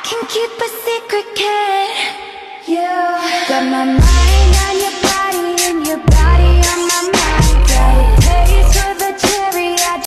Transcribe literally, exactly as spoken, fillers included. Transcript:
can keep a secret, can you? Got my mind